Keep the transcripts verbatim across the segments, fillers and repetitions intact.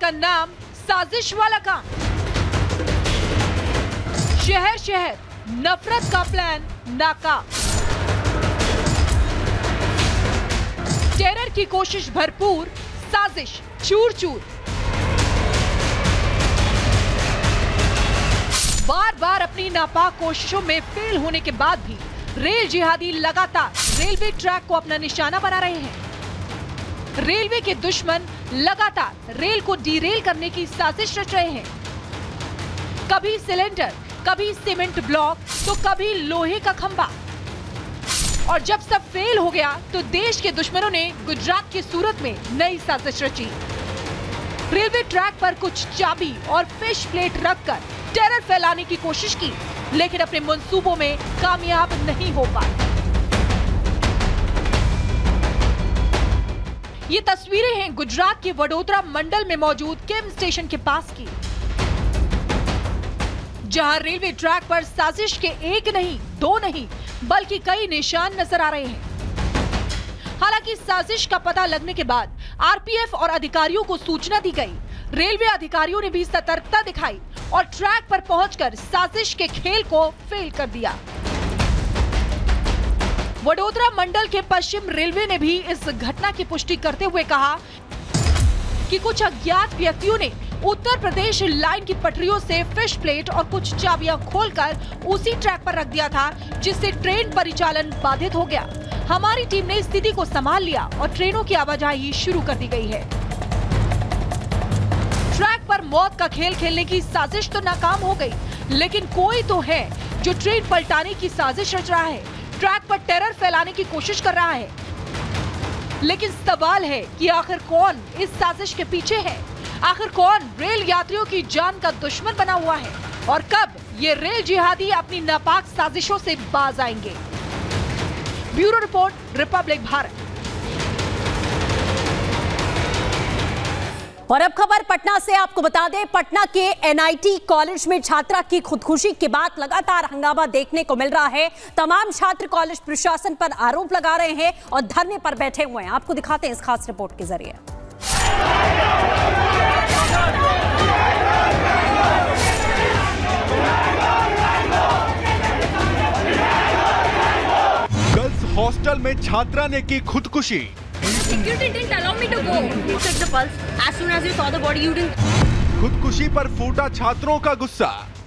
का नाम साजिश वाला काम। शहर शहर नफरत का प्लान नाकाम। टेरर की कोशिश भरपूर, साजिश चूर चूर। बार बार अपनी नापाक कोशिशों में फेल होने के बाद भी रेल जिहादी लगातार रेलवे ट्रैक को अपना निशाना बना रहे हैं। रेलवे के दुश्मन लगातार रेल को डीरेल करने की साजिश रच रहे हैं। कभी सिलेंडर, कभी सीमेंट ब्लॉक, तो कभी लोहे का खंभा। और जब सब फेल हो गया तो देश के दुश्मनों ने गुजरात की सूरत में नई साजिश रची। रेलवे ट्रैक पर कुछ चाबी और फिश प्लेट रखकर टेरर फैलाने की कोशिश की, लेकिन अपने मंसूबों में कामयाब नहीं हो पाए। ये तस्वीरें हैं गुजरात के वडोदरा मंडल में मौजूद केम स्टेशन के पास की, जहां रेलवे ट्रैक पर साजिश के एक नहीं, दो नहीं, बल्कि कई निशान नजर आ रहे हैं। हालांकि साजिश का पता लगने के बाद आरपीएफ और अधिकारियों को सूचना दी गई। रेलवे अधिकारियों ने भी सतर्कता दिखाई और ट्रैक पर पहुंचकर साजिश के खेल को फेल कर दिया। वडोदरा मंडल के पश्चिम रेलवे ने भी इस घटना की पुष्टि करते हुए कहा कि कुछ अज्ञात व्यक्तियों ने उत्तर प्रदेश लाइन की पटरियों से फिश प्लेट और कुछ चाबियां खोलकर उसी ट्रैक पर रख दिया था, जिससे ट्रेन परिचालन बाधित हो गया। हमारी टीम ने स्थिति को संभाल लिया और ट्रेनों की आवाजाही शुरू कर दी गई है। ट्रैक पर मौत का खेल खेलने की साजिश तो नाकाम हो गई, लेकिन कोई तो है जो ट्रेन पलटाने की साजिश रच रहा है, ट्रैक पर टेरर फैलाने की कोशिश कर रहा है। लेकिन सवाल है कि आखिर कौन इस साजिश के पीछे है? आखिर कौन रेल यात्रियों की जान का दुश्मन बना हुआ है? और कब ये रेल जिहादी अपनी नापाक साजिशों से बाज आएंगे? Bureau report, Republic Bharat. और अब खबर पटना से। आपको बता दें, पटना के एनआईटी कॉलेज में छात्रा की खुदकुशी के बाद लगातार हंगामा देखने को मिल रहा है। तमाम छात्र कॉलेज प्रशासन पर आरोप लगा रहे हैं और धरने पर बैठे हुए हैं। आपको दिखाते हैं इस खास रिपोर्ट के जरिए। गर्ल्स हॉस्टल में छात्रा ने की खुदकुशी। Security didn't allow me to go. You checked the pulse. As soon as you saw the body, you didn't. खुदकुशी पर फूटा छात्रों का गुस्सा।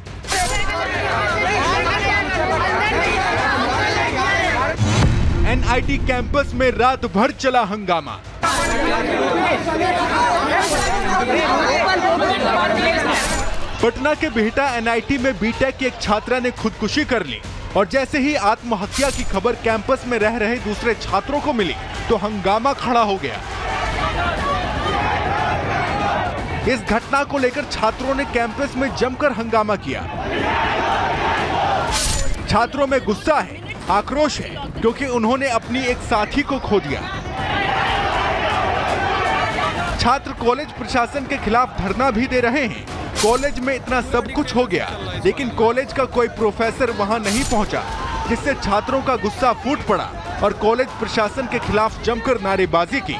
एनआईटी कैंपस में रात भर चला हंगामा। पटना के बिहटा एनआईटी में बीटेक की एक छात्रा ने खुदकुशी कर ली और जैसे ही आत्महत्या की खबर कैंपस में रह रहे दूसरे छात्रों को मिली तो हंगामा खड़ा हो गया। इस घटना को लेकर छात्रों ने कैंपस में जमकर हंगामा किया। छात्रों में गुस्सा है, आक्रोश है, क्योंकि उन्होंने अपनी एक साथी को खो दिया। छात्र कॉलेज प्रशासन के खिलाफ धरना भी दे रहे हैं। कॉलेज में इतना सब कुछ हो गया, लेकिन कॉलेज का कोई प्रोफेसर वहां नहीं पहुंचा, जिससे छात्रों का गुस्सा फूट पड़ा और कॉलेज प्रशासन के खिलाफ जमकर नारेबाजी की।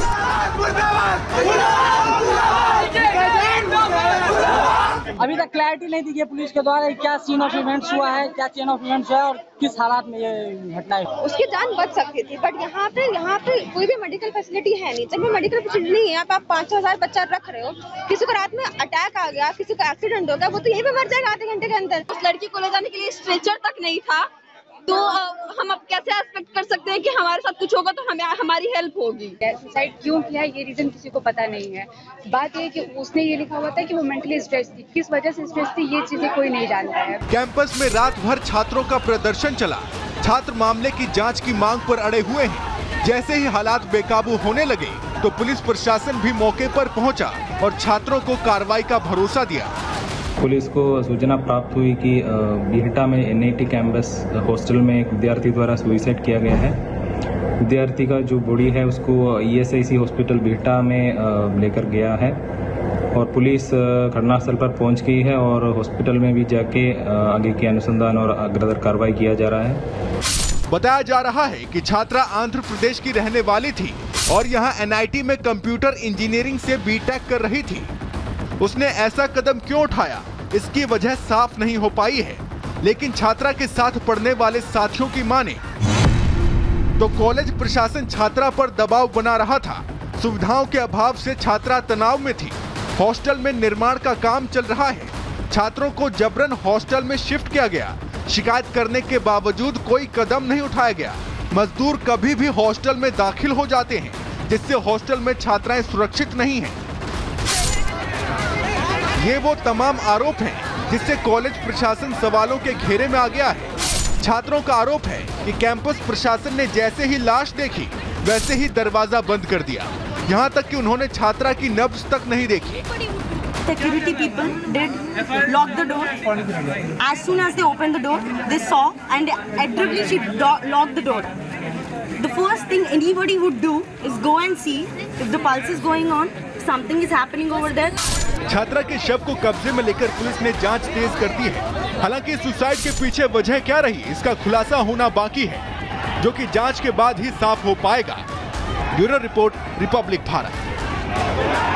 अभी तक क्लैरिटी नहीं दी गई पुलिस के द्वारा क्या सीन ऑफ इवेंट्स हुआ है, क्या चेन ऑफ इवेंट्स हुआ है और किस हालात में ये घटना है। उसकी जान बच सकती थी, बट यहाँ पे यहाँ पे कोई भी मेडिकल फैसिलिटी है नहीं। जब भी मेडिकल फैसिलिटी नहीं है, यहाँ पे आप पाँच छह हजार बच्चा रख रहे हो, किसी को रात में अटैक आ गया, किसी को एक्सीडेंट हो गया, वो तो यहीं पे मर जाएगा आधे घंटे के अंदर। उस लड़की को ले जाने के लिए स्ट्रेचर तक नहीं था, तो हम अब कैसे एक्सपेक्ट कर सकते हैं कि हमारे साथ कुछ होगा तो हमें हमारी हेल्प होगी। सुसाइड क्यों किया ये रीजन किसी को पता नहीं है। बात ये कि उसने ये लिखा हुआ था कि वो मेंटली स्ट्रेस थी, किस वजह से स्ट्रेस थी ये चीजें कोई नहीं जानता है। कैंपस में रात भर छात्रों का प्रदर्शन चला। छात्र मामले की जांच की मांग पर अड़े हुए हैं। जैसे ही हालात बेकाबू होने लगे तो पुलिस प्रशासन भी मौके पर पहुंचा और छात्रों को कार्रवाई का भरोसा दिया। पुलिस को सूचना प्राप्त हुई कि बिहटा में एनआईटी कैंपस हॉस्टल में एक विद्यार्थी द्वारा सुसाइड किया गया है। विद्यार्थी का जो बॉडी है उसको ईएसआईसी हॉस्पिटल बिहटा में लेकर गया है और पुलिस घटनास्थल पर पहुंच गई है और हॉस्पिटल में भी जाके आगे की अनुसंधान और अग्रतर कार्रवाई किया जा रहा है। बताया जा रहा है कि छात्रा आंध्र प्रदेश की रहने वाली थी और यहां एनआईटी में कंप्यूटर इंजीनियरिंग से बीटेक कर रही थी। उसने ऐसा कदम क्यों उठाया, इसकी वजह साफ नहीं हो पाई है। लेकिन छात्रा के साथ पढ़ने वाले साथियों की माने तो कॉलेज प्रशासन छात्रा पर दबाव बना रहा था। सुविधाओं के अभाव से छात्रा तनाव में थी। हॉस्टल में निर्माण का काम चल रहा है। छात्रों को जबरन हॉस्टल में शिफ्ट किया गया। शिकायत करने के बावजूद कोई कदम नहीं उठाया गया। मजदूर कभी भी हॉस्टल में दाखिल हो जाते हैं, जिससे हॉस्टल में छात्राएं सुरक्षित नहीं हैं। ये वो तमाम आरोप हैं जिससे कॉलेज प्रशासन सवालों के घेरे में आ गया है। छात्रों का आरोप है कि कैंपस प्रशासन ने जैसे ही लाश देखी वैसे ही दरवाजा बंद कर दिया। यहाँ तक कि उन्होंने छात्रा की नब्ज तक नहीं देखी। Security people did lock the door. As soon as they opened the door, they saw and abruptly she locked the door. The first thing anybody would do is go and see if the pulse is going on, something is happening over there. छात्रा के शव को कब्जे में लेकर police ने जांच तेज कर दी है। हालांकि सुसाइड के पीछे वजह क्या रही, इसका खुलासा होना बाकी है, जो कि जांच के बाद ही साफ हो पाएगा। Bureau report, Republic Bharat.